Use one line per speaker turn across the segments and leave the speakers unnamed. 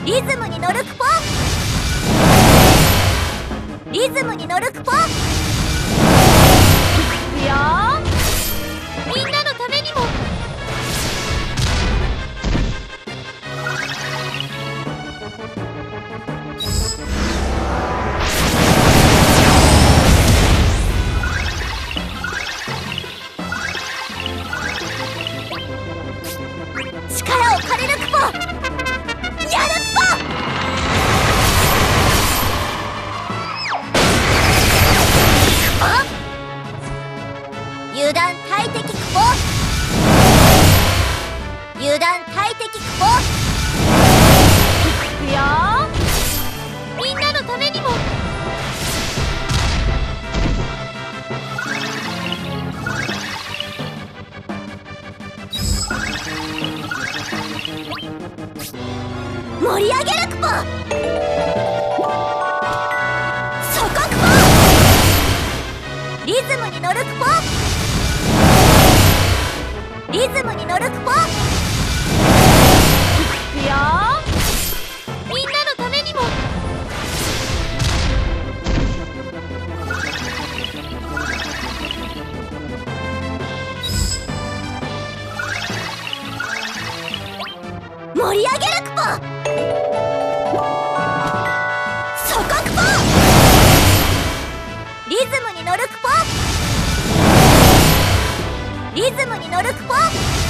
リズムに乗るクポ。リズムに乗るクポ。いくよー。みんなのためにも。力を借りるクポ。やるっぽ。油断大敵クポ。油断大敵クポ。いくよー。みんなのためにも。盛り上げるクポ。そこクポ。リズムに乗るクポ。リズムに乗るクポ。いくよー。みんなのためにも。盛り上げるクポ。そこクポ。リズムに乗るクポ。リズムに乗るクポ。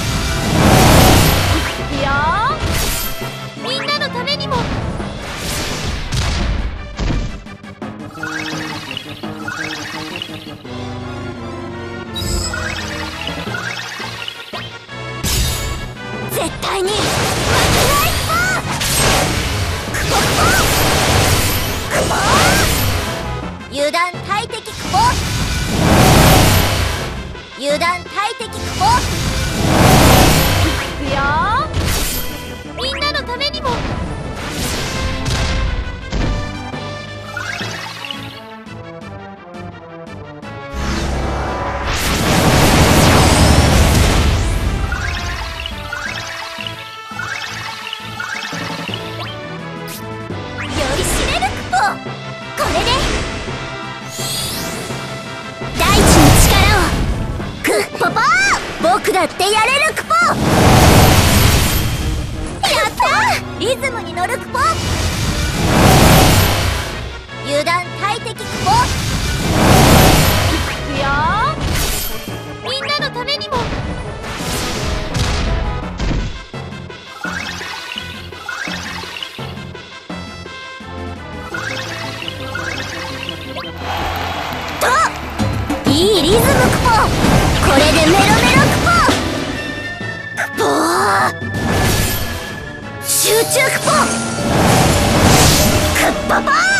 いくよー。みんなのためにも。絶対に負けないクポ。クポクポクポ。油断大敵クポ。油断大敵クポ。いくよー。みんなのためにも。酔いしれるクポ。これで大地の力をクッポポー。僕だってやれるクポ。やったー。リズムに乗るクポ。油断大敵クポ。いくよー。みんなのためにも。いいリズムクポ。これでメロメロクポ。クポー。集中クポ。クッポポー。